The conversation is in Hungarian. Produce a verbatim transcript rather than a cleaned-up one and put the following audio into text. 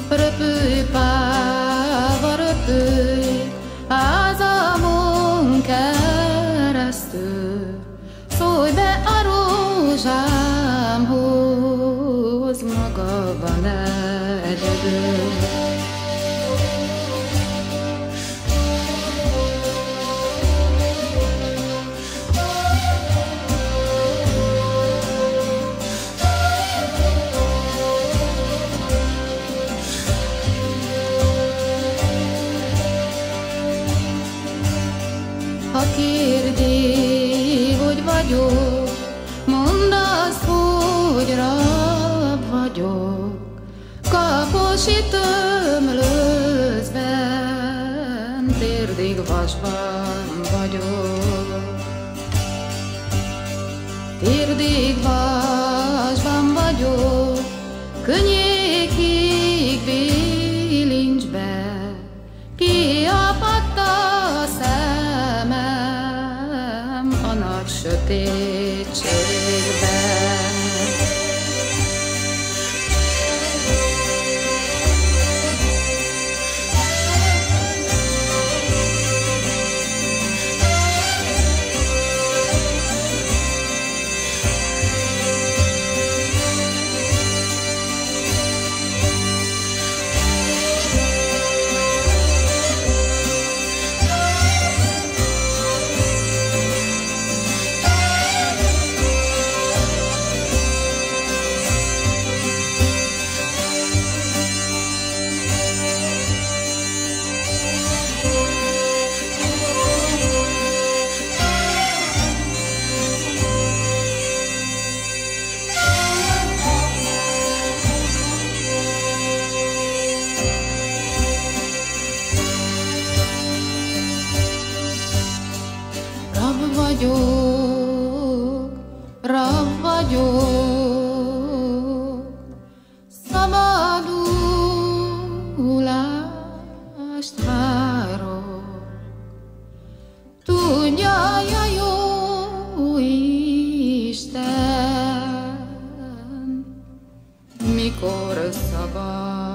Röpülj, páva, röpülj, házamon keresztül. Szólj be a rózsámhoz, magadban egyedül. Ha kérdi, hogy vagyok, mondd azt, hogy rab vagyok. Kaposi tömlőzben, térdig vasban vagyok. Térdig vasban vagyok, könnyékig bilincs be. Kiapadt a szemem a nagy sötétségben. Rab vagyok, rab vagyok, szabadulást várok. Tudja, ja, jó Isten, mikor szabad.